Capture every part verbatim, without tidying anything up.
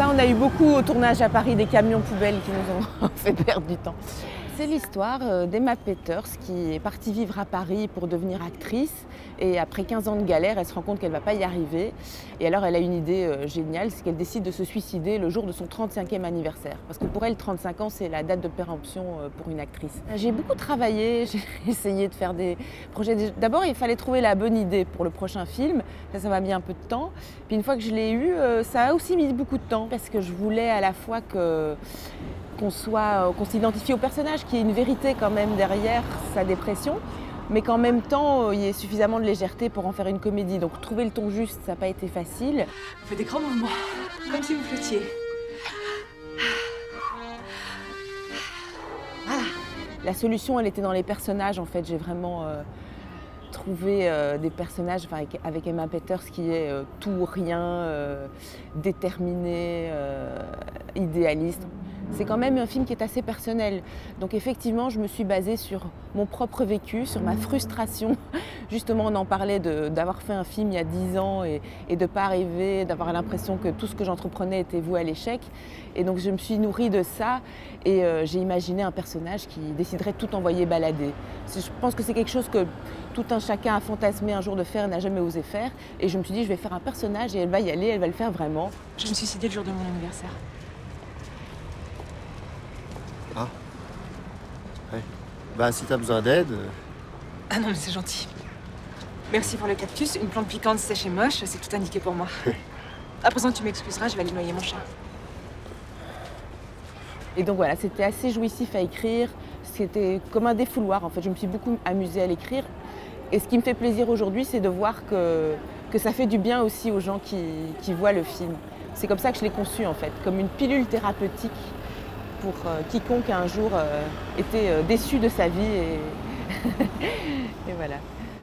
on a eu beaucoup au tournage à Paris des camions poubelles qui nous ont fait perdre du temps. C'est l'histoire d'Emma Peters qui est partie vivre à Paris pour devenir actrice et après quinze ans de galère, elle se rend compte qu'elle ne va pas y arriver. Et alors elle a une idée géniale, c'est qu'elle décide de se suicider le jour de son trente-cinquième anniversaire. Parce que pour elle, trente-cinq ans, c'est la date de péremption pour une actrice. J'ai beaucoup travaillé, j'ai essayé de faire des projets. D'abord, il fallait trouver la bonne idée pour le prochain film. Ça, ça m'a mis un peu de temps. Puis une fois que je l'ai eu, ça a aussi mis beaucoup de temps parce que je voulais à la fois que qu'on soit, qu'on s'identifie au personnage, qu'il y ait une vérité quand même derrière sa dépression, mais qu'en même temps, il y ait suffisamment de légèreté pour en faire une comédie. Donc trouver le ton juste, ça n'a pas été facile. Faites des grands mouvements, comme si vous flottiez. Voilà. La solution, elle était dans les personnages, en fait. J'ai vraiment euh, trouvé euh, des personnages enfin, avec, avec Emma Peters qui est euh, tout ou rien, euh, déterminée, euh, idéaliste. C'est quand même un film qui est assez personnel. Donc effectivement, je me suis basée sur mon propre vécu, sur ma frustration. Justement, on en parlait d'avoir fait un film il y a dix ans et, et de ne pas arriver, d'avoir l'impression que tout ce que j'entreprenais était voué à l'échec. Et donc je me suis nourrie de ça et euh, j'ai imaginé un personnage qui déciderait de tout envoyer balader. Je pense que c'est quelque chose que tout un chacun a fantasmé un jour de faire et n'a jamais osé faire. Et je me suis dit, je vais faire un personnage et elle va y aller, elle va le faire vraiment. Je me suis suicidée le jour de mon anniversaire. Ah. Ouais. Bah, si t'as besoin d'aide... Ah non, mais c'est gentil. Merci pour le cactus. Une plante piquante sèche et moche, c'est tout indiqué pour moi. À présent, tu m'excuseras, je vais aller noyer mon chat. Et donc voilà, c'était assez jouissif à écrire. C'était comme un défouloir, en fait. Je me suis beaucoup amusée à l'écrire. Et ce qui me fait plaisir aujourd'hui, c'est de voir que, que ça fait du bien aussi aux gens qui, qui voient le film. C'est comme ça que je l'ai conçu, en fait, comme une pilule thérapeutique pour euh, quiconque a un jour euh, été euh, déçu de sa vie et, et voilà.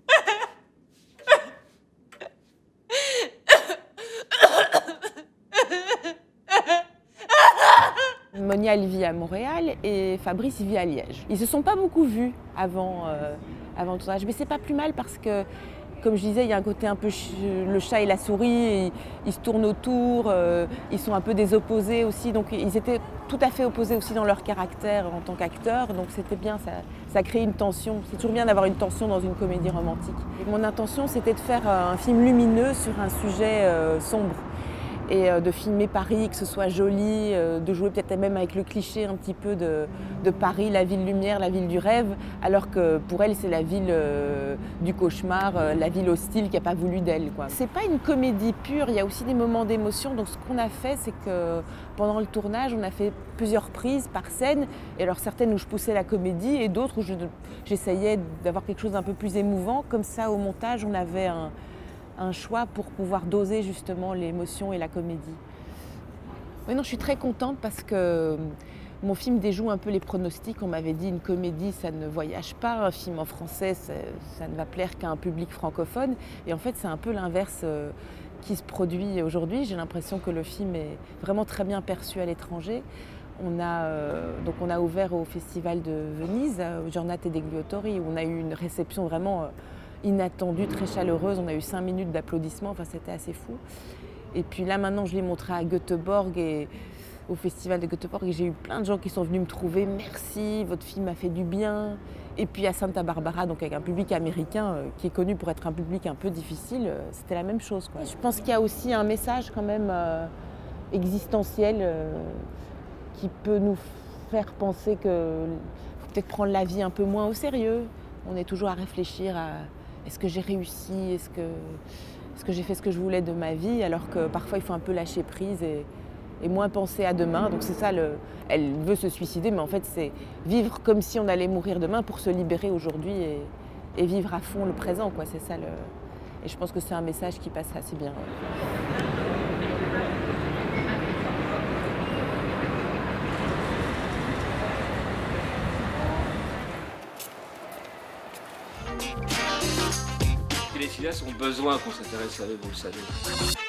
Monia, elle vit à Montréal et Fabrice, il vit à Liège. Ils se sont pas beaucoup vus avant, euh, avant le tournage, mais c'est pas plus mal parce que, comme je disais, il y a un côté un peu ch le chat et la souris, et ils se tournent autour, euh, ils sont un peu des opposés aussi, donc ils étaient tout à fait opposés aussi dans leur caractère en tant qu'acteurs, donc c'était bien, ça, ça crée une tension. C'est toujours bien d'avoir une tension dans une comédie romantique. Et mon intention, c'était de faire un film lumineux sur un sujet euh, sombre. Et de filmer Paris, que ce soit joli, de jouer peut-être même avec le cliché un petit peu de, de Paris, la ville lumière, la ville du rêve, alors que pour elle c'est la ville euh, du cauchemar, euh, la ville hostile qui n'a pas voulu d'elle. C'est pas une comédie pure, il y a aussi des moments d'émotion, donc ce qu'on a fait c'est que pendant le tournage on a fait plusieurs prises par scène, et alors certaines où je poussais la comédie et d'autres où j'essayais d'avoir quelque chose d'un peu plus émouvant, comme ça au montage on avait un un choix pour pouvoir doser justement l'émotion et la comédie. Oui, non, je suis très contente parce que mon film déjoue un peu les pronostics. On m'avait dit une comédie, ça ne voyage pas. Un film en français, ça, ça ne va plaire qu'à un public francophone. Et en fait, c'est un peu l'inverse euh, qui se produit aujourd'hui. J'ai l'impression que le film est vraiment très bien perçu à l'étranger. On a, euh, donc on a ouvert au Festival de Venise, au Giornate degli Autori, où on a eu une réception vraiment euh, inattendue, très chaleureuse. On a eu cinq minutes d'applaudissements, enfin, c'était assez fou. Et puis là, maintenant, je l'ai montré à Göteborg, et au Festival de Göteborg, et j'ai eu plein de gens qui sont venus me trouver. Merci, votre film m'a fait du bien. Et puis à Santa Barbara, donc avec un public américain euh, qui est connu pour être un public un peu difficile, euh, c'était la même chose, quoi. Je pense qu'il y a aussi un message quand même euh, existentiel euh, qui peut nous faire penser qu'il faut peut-être prendre la vie un peu moins au sérieux. On est toujours à réfléchir à est-ce que j'ai réussi, est-ce que, est-ce que j'ai fait ce que je voulais de ma vie, alors que parfois il faut un peu lâcher prise et, et moins penser à demain. Donc c'est ça, le, elle veut se suicider, mais en fait c'est vivre comme si on allait mourir demain pour se libérer aujourd'hui et, et vivre à fond le présent, quoi. C'est ça le... Et je pense que c'est un message qui passe assez bien. Les filles ont besoin qu'on s'intéresse à eux, vous le savez.